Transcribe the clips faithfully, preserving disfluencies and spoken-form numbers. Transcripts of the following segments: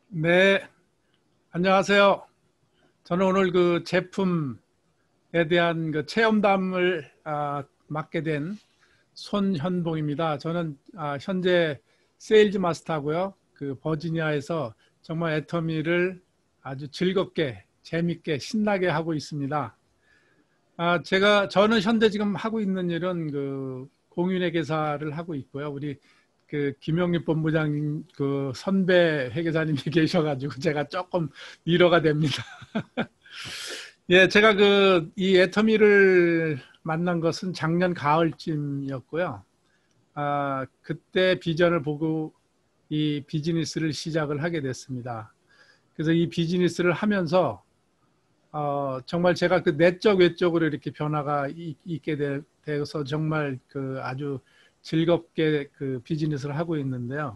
네, 안녕하세요. 저는 오늘 그 제품에 대한 그 체험담을 아, 맡게 된 손현봉입니다. 저는 아, 현재 세일즈 마스터고요. 그 버지니아에서 정말 애터미를 아주 즐겁게, 재밌게, 신나게 하고 있습니다. 아, 제가 저는 현재 지금 하고 있는 일은 그 공인회 계사를 하고 있고요. 우리 그 김영립 본부장님 그 선배 회계사님이 계셔가지고 제가 조금 위로가 됩니다. 예, 제가 그 이 애터미를 만난 것은 작년 가을쯤이었고요. 아, 그때 비전을 보고 이 비즈니스를 시작을 하게 됐습니다. 그래서 이 비즈니스를 하면서 어, 정말 제가 그 내적 외적으로 이렇게 변화가 이- 있게 되, 되어서 정말 그 아주 즐겁게 그 비즈니스를 하고 있는데요.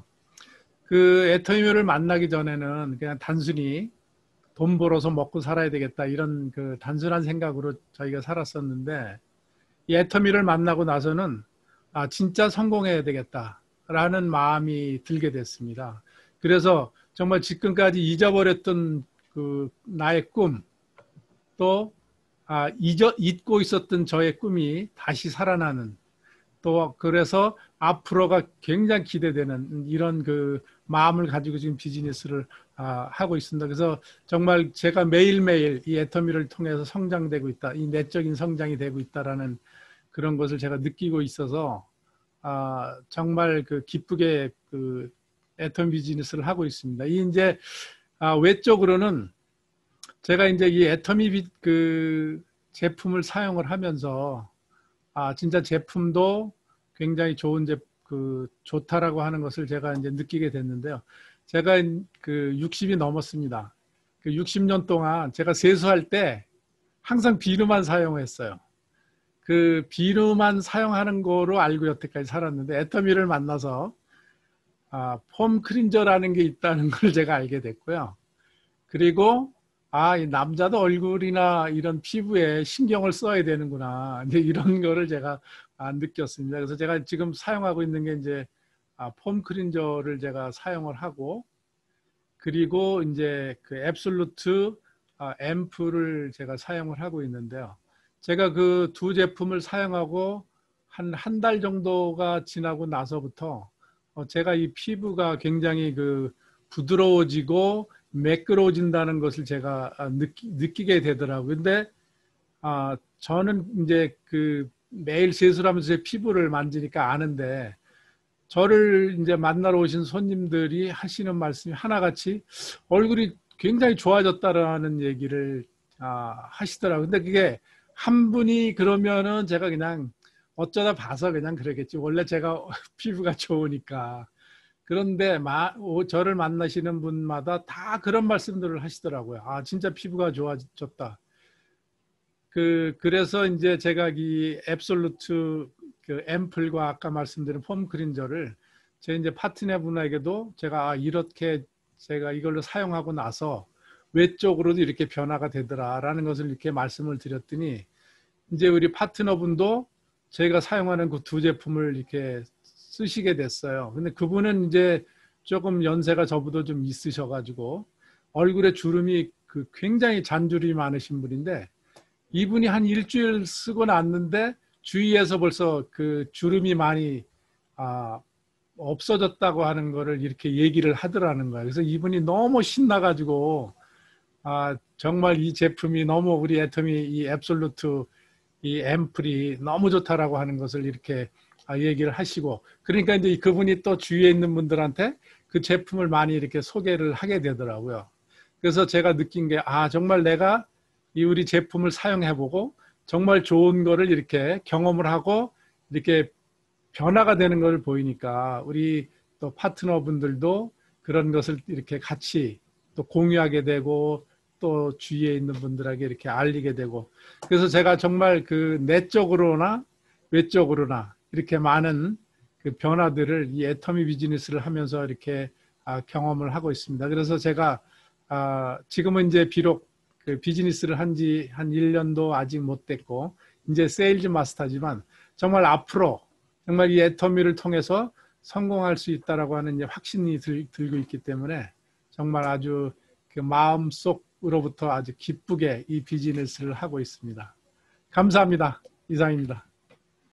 그 애터미를 만나기 전에는 그냥 단순히 돈 벌어서 먹고 살아야 되겠다 이런 그 단순한 생각으로 저희가 살았었는데 이 애터미를 만나고 나서는 아, 진짜 성공해야 되겠다라는 마음이 들게 됐습니다. 그래서 정말 지금까지 잊어버렸던 그 나의 꿈, 또 아, 잊어, 잊고 있었던 저의 꿈이 다시 살아나는, 또 그래서 앞으로가 굉장히 기대되는 이런 그 마음을 가지고 지금 비즈니스를 아, 하고 있습니다. 그래서 정말 제가 매일매일 이 애터미를 통해서 성장되고 있다, 이 내적인 성장이 되고 있다라는 그런 것을 제가 느끼고 있어서 아, 정말 그 기쁘게 그 애터미 비즈니스를 하고 있습니다. 이 이제 아, 외적으로는 제가 이제 이 애터미 비- 그 제품을 사용을 하면서 아, 진짜 제품도 굉장히 좋은 제, 그, 좋다라고 하는 것을 제가 이제 느끼게 됐는데요. 제가 그 육십이 넘었습니다. 그 육십 년 동안 제가 세수할 때 항상 비누만 사용했어요. 그 비누만 사용하는 거로 알고 여태까지 살았는데 애터미를 만나서 아, 폼 클린저라는 게 있다는 걸 제가 알게 됐고요. 그리고 아, 이 남자도 얼굴이나 이런 피부에 신경을 써야 되는구나. 이제 이런 거를 제가 아, 느꼈습니다. 그래서 제가 지금 사용하고 있는 게 이제 아, 폼 클린저를 제가 사용을 하고 그리고 이제 그 앱솔루트 아, 앰플을 제가 사용을 하고 있는데요. 제가 그 두 제품을 사용하고 한 한 달 정도가 지나고 나서부터 어, 제가 이 피부가 굉장히 그 부드러워지고 매끄러워진다는 것을 제가 아, 느끼, 느끼게 되더라고요. 근데 아, 저는 이제 그 매일 세수를 하면서 제 피부를 만지니까 아는데 저를 이제 만나러 오신 손님들이 하시는 말씀이 하나같이 얼굴이 굉장히 좋아졌다라는 얘기를 아, 하시더라고요. 근데 그게 한 분이 그러면은 제가 그냥 어쩌다 봐서 그냥 그러겠지. 원래 제가 피부가 좋으니까. 그런데 마, 오, 저를 만나시는 분마다 다 그런 말씀들을 하시더라고요. 아, 진짜 피부가 좋아졌다. 그, 그래서 이제 제가 이 앱솔루트 그 앰플과 아까 말씀드린 폼 클린저를 제 이제 파트너 분에게도 제가 아, 이렇게 제가 이걸로 사용하고 나서 외적으로도 이렇게 변화가 되더라라는 것을 이렇게 말씀을 드렸더니 이제 우리 파트너 분도 제가 사용하는 그 두 제품을 이렇게 쓰시게 됐어요. 근데 그분은 이제 조금 연세가 저보다 좀 있으셔가지고 얼굴에 주름이 그 굉장히 잔주름이 많으신 분인데 이분이 한 일주일 쓰고 났는데 주위에서 벌써 그 주름이 많이 아, 없어졌다고 하는 거를 이렇게 얘기를 하더라는 거예요. 그래서 이분이 너무 신나가지고 아, 정말 이 제품이 너무 우리 애터미 이 앱솔루트 이 앰플이 너무 좋다라고 하는 것을 이렇게 아, 얘기를 하시고 그러니까 이제 그분이 또 주위에 있는 분들한테 그 제품을 많이 이렇게 소개를 하게 되더라고요. 그래서 제가 느낀 게 아, 정말 내가 이 우리 제품을 사용해보고 정말 좋은 거를 이렇게 경험을 하고 이렇게 변화가 되는 걸 보이니까 우리 또 파트너분들도 그런 것을 이렇게 같이 또 공유하게 되고 또 주위에 있는 분들에게 이렇게 알리게 되고 그래서 제가 정말 그 내적으로나 외적으로나 이렇게 많은 그 변화들을 이 애터미 비즈니스를 하면서 이렇게 아, 경험을 하고 있습니다. 그래서 제가 아, 지금은 이제 비록 그 비즈니스를 한 지 한 일 년도 아직 못 됐고 이제 세일즈 마스터지만 정말 앞으로 정말 이 애터미를 통해서 성공할 수 있다라고 하는 이제 확신이 들, 들고 있기 때문에 정말 아주 그 마음속으로부터 아주 기쁘게 이 비즈니스를 하고 있습니다. 감사합니다. 이상입니다.